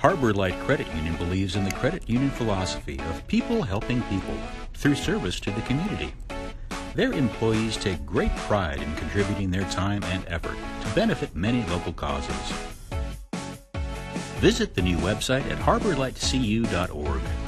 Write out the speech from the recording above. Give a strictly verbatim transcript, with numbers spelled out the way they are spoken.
Harborlight Credit Union believes in the credit union philosophy of people helping people through service to the community. Their employees take great pride in contributing their time and effort to benefit many local causes. Visit the new website at harbor light c u dot org.